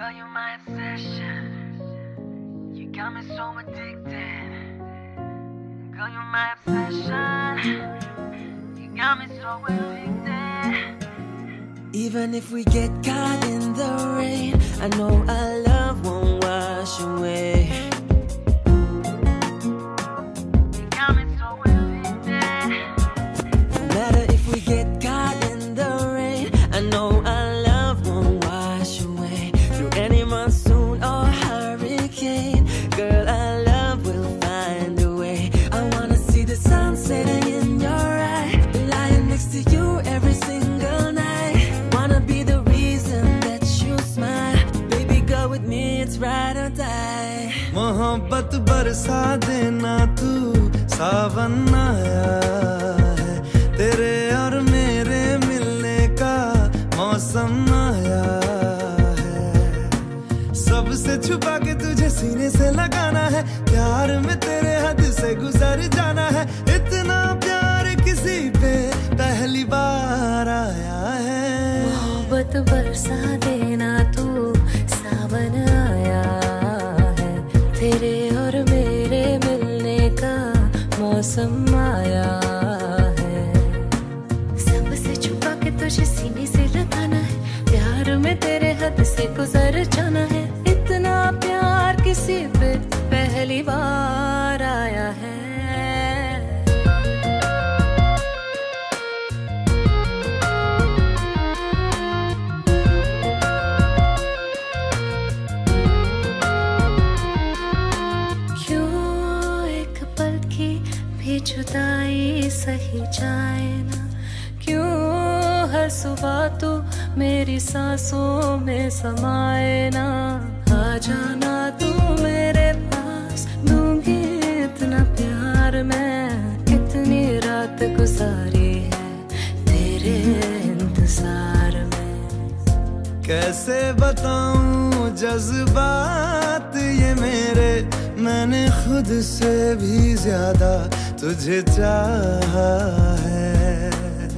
Girl, you're my obsession. You got me so addicted. Girl, you're my obsession. You got me so addicted. Even if we get caught in the rain, I know our love won't wash away. You got me so addicted. No matter if we get caught in the rain, I know our love won't wash away. Through any monsoon or hurricane, girl, our love will find a way. I wanna see the sun setting in your eye, lying next to you every single night. Wanna be the reason that you smile. Baby, go with me, it's ride or die. मोहब्बत बरसा देना तू, सावन आया है। तेरे और मेरे मिलने का मौसम आया है। सबसे छुपा के तुझे सीने से लगाना है, प्यार में तेरे हद से गुजर जाना है। इतना प्यार किसी पे पहली बार आया है। मोहब्बत बरसा देना तू, सावन आया है। तेरे और मेरे मिलने का मौसम आया है। सबसे छुपा के तुझे सीने से लगाना है, प्यार में तेरे हद से गुजर जाना है। इतना प्यार किसी पे पहली बार आया है। जुदाई सही जाए ना, क्यों हर सुबह तू मेरी सांसों में समाए ना। आ जाना तू मेरे पास, दूंगी इतना प्यार मैं। कितनी रात गुजारी है तेरे इंतजार में। कैसे बताऊं जज्बात ये मेरे, मैंने खुद से भी ज्यादा तुझे चाहा है।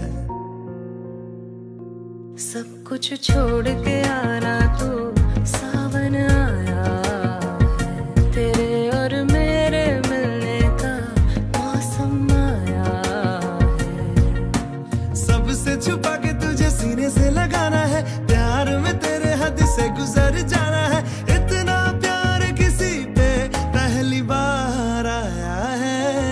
सब कुछ छोड़ के आना तू, सावन आया है। तेरे और मेरे मिलने का मौसम आया है। सबसे छुपा के तुझे सीने से लगाना है, प्यार में तेरे हद से गुजर जाना है। इतना प्यार किसी पे पहली बार आया है।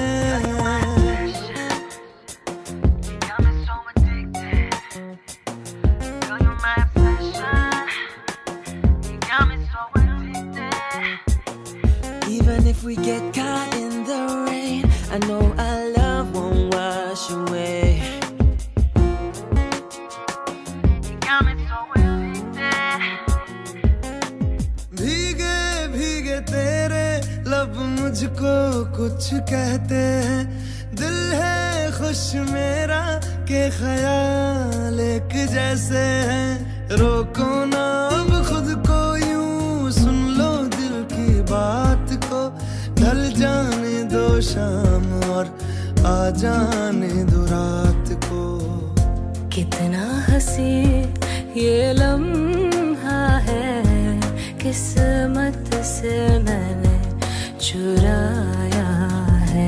Even if we get caught in the rain, I know our love won't wash away. भीगे भीगे तेरे लब मुझको कुछ कहते हैं। दिल है खुश मेरा के ख्याल एक जैसे हैं। रोको ना अब खुद को यूं, सुन लो दिल की बात को। ढल जाने दो शाम और आ जाने दो रात को। कितना हंसी ये लम्हा है, किस्मत से मैंने चुराया है।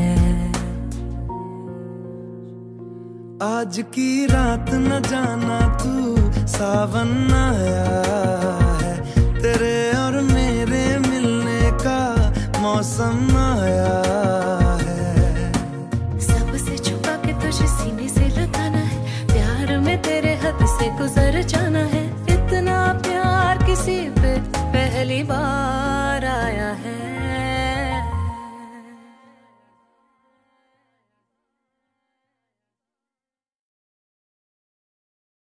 आज की रात न जाना तू, सावन आया है। तेरे और मेरे मिलने का मौसम आया है। सबसे छुपा के तुझे सीने से लगाना है, प्यार में तेरे हद से गुजर जाना है। इतना प्यार किसी पे पहली बार आया है।